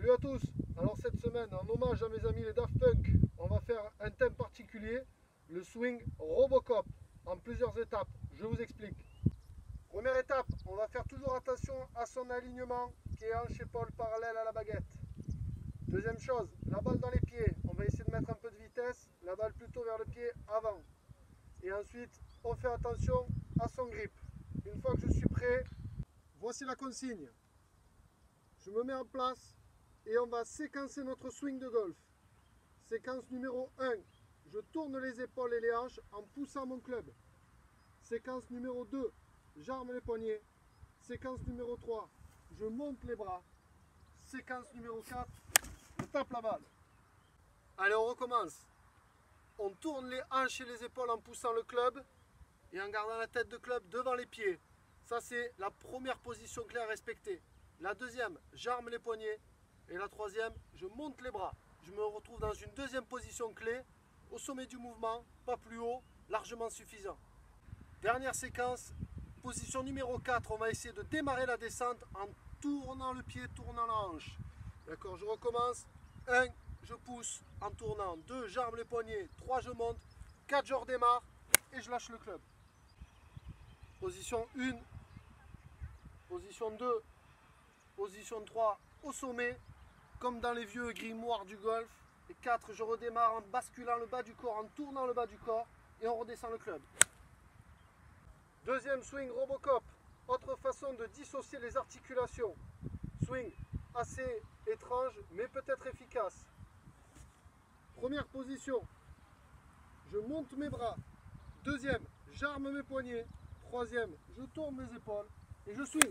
Salut à tous. Alors cette semaine, en hommage à mes amis les Daft Punk, on va faire un thème particulier, le swing Robocop, en plusieurs étapes. Je vous explique. Première étape, on va faire toujours attention à son alignement qui est hanche-épaule parallèle à la baguette. Deuxième chose, la balle dans les pieds. On va essayer de mettre un peu de vitesse, la balle plutôt vers le pied avant. Et ensuite, on fait attention à son grip. Une fois que je suis prêt, voici la consigne. Je me mets en place et on va séquencer notre swing de golf. Séquence numéro 1, je tourne les épaules et les hanches en poussant mon club. Séquence numéro 2, j'arme les poignets. Séquence numéro 3, je monte les bras. Séquence numéro 4, je tape la balle. Allez, on recommence. On tourne les hanches et les épaules en poussant le club et en gardant la tête de club devant les pieds. Ça, c'est la première position clé à respecter. La deuxième, j'arme les poignets. Et la troisième, je monte les bras. Je me retrouve dans une deuxième position clé, au sommet du mouvement, pas plus haut, largement suffisant. Dernière séquence, position numéro 4, on va essayer de démarrer la descente en tournant le pied, tournant la hanche. D'accord, je recommence. 1, je pousse en tournant. 2, j'arme les poignets. 3, je monte. 4, je redémarre et je lâche le club. Position 1, position 2, position 3 au sommet, comme dans les vieux grimoires du golf. Et 4, je redémarre en basculant le bas du corps, en tournant le bas du corps et on redescend le club. Deuxième swing Robocop, autre façon de dissocier les articulations. Swing assez étrange mais peut-être efficace. Première position, je monte mes bras. Deuxième, j'arme mes poignets. Troisième, je tourne mes épaules et je swing.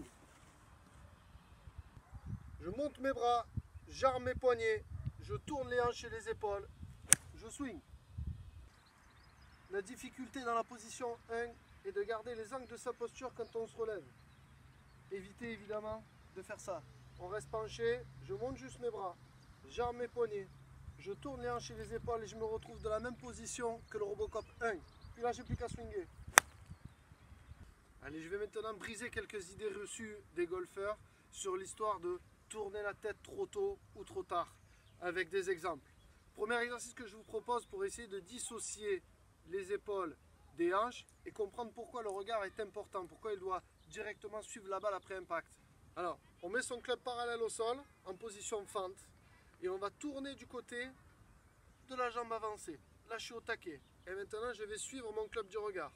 Je monte mes bras, j'arme mes poignets, je tourne les hanches et les épaules, je swing. La difficulté dans la position 1 est de garder les angles de sa posture quand on se relève. Évitez évidemment de faire ça. On reste penché, je monte juste mes bras, j'arme mes poignets, je tourne les hanches et les épaules et je me retrouve dans la même position que le Robocop 1. Puis là, j'ai plus qu'à swinger. Allez, je vais maintenant briser quelques idées reçues des golfeurs sur l'histoire de tourner la tête trop tôt ou trop tard, avec des exemples. Premier exercice que je vous propose pour essayer de dissocier les épaules des hanches et comprendre pourquoi le regard est important, pourquoi il doit directement suivre la balle après impact. Alors, on met son club parallèle au sol, en position fente, et on va tourner du côté de la jambe avancée. Là, je suis au taquet. Et maintenant, je vais suivre mon club du regard.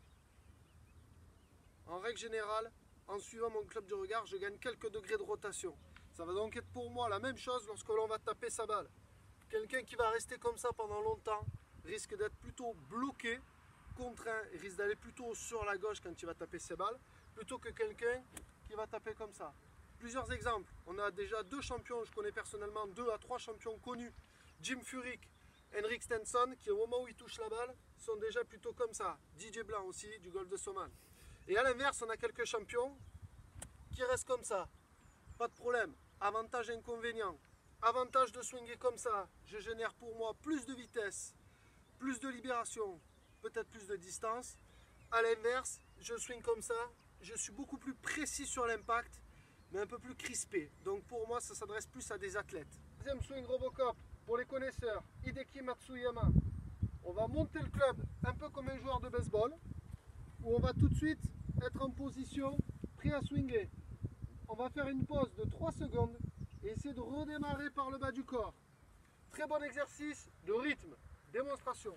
En règle générale, en suivant mon club du regard, je gagne quelques degrés de rotation. Ça va donc être pour moi la même chose lorsque l'on va taper sa balle. Quelqu'un qui va rester comme ça pendant longtemps risque d'être plutôt bloqué, contraint, et risque d'aller plutôt sur la gauche quand il va taper ses balles, plutôt que quelqu'un qui va taper comme ça. Plusieurs exemples. On a déjà 2 champions, je connais personnellement 2 à 3 champions connus. Jim Furyk, Henrik Stenson, qui au moment où ils touchent la balle, sont déjà plutôt comme ça. DJ Blanc aussi, du golf de Soman. Et à l'inverse, on a quelques champions qui restent comme ça. Pas de problème. Avantage et inconvénient. Avantage de swinger comme ça, je génère pour moi plus de vitesse, plus de libération, peut-être plus de distance. À l'inverse, je swing comme ça, je suis beaucoup plus précis sur l'impact, mais un peu plus crispé. Donc pour moi, ça s'adresse plus à des athlètes. Deuxième swing Robocop, pour les connaisseurs, Hideki Matsuyama. On va monter le club un peu comme un joueur de baseball, où on va tout de suite être en position, prêt à swinger. On va faire une pause de 3 secondes et essayer de redémarrer par le bas du corps. Très bon exercice de rythme. Démonstration.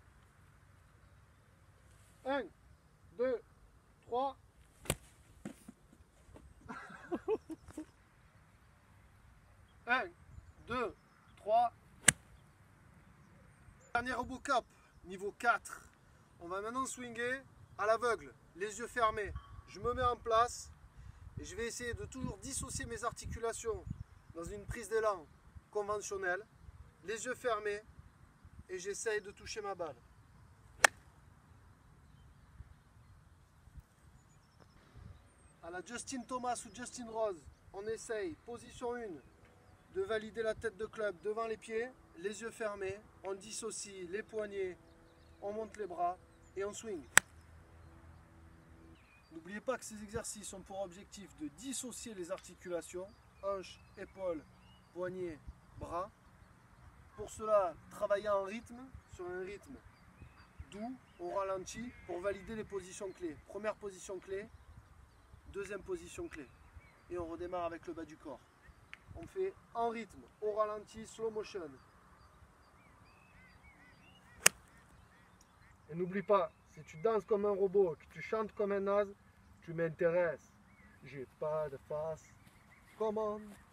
1, 2, 3. 1, 2, 3. Dernier Robocop, niveau 4. On va maintenant swinger à l'aveugle, les yeux fermés. Je me mets en place et je vais essayer de toujours dissocier mes articulations dans une prise d'élan conventionnelle, les yeux fermés, et j'essaye de toucher ma balle. À la Justin Thomas ou Justin Rose, on essaye, position 1, de valider la tête de club devant les pieds, les yeux fermés, on dissocie les poignets, on monte les bras et on swing. N'oubliez pas que ces exercices ont pour objectif de dissocier les articulations, hanches, épaules poignet, bras. Pour cela, travailler en rythme, sur un rythme doux, au ralenti, pour valider les positions clés. Première position clé, deuxième position clé. Et on redémarre avec le bas du corps. On fait en rythme, au ralenti, slow motion. Et n'oublie pas, si tu danses comme un robot, que tu chantes comme un naze, tu m'intéresses. J'ai pas de face. Come on.